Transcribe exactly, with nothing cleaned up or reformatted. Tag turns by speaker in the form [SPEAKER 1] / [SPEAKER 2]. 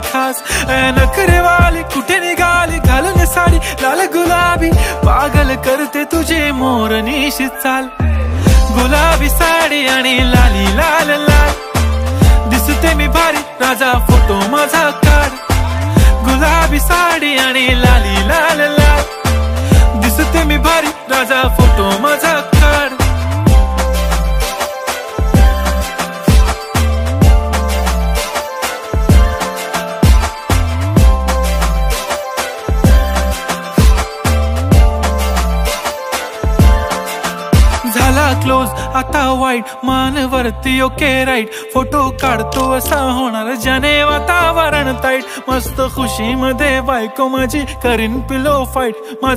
[SPEAKER 1] खास नखरेवाली कुठे निघाली घालून साडी लाल गुलाबी पागल करते तुझे मोरनीशी चाल गुलाबी साडी आणि लाली लाल लाल दिसते मी भारी राजा फोटो माझा काढ गुलाबी साडी आणि लाली लाल लाल दिसते मी भारी राजा फोटो माझा काढ झाला क्लोज आता वाईट मानवरती ओके राईट फोटो काढतो असा होणार ज्याने वातावरण ताईट मस्त खुशी मध्ये बायको माझी करीन पिलो फाईट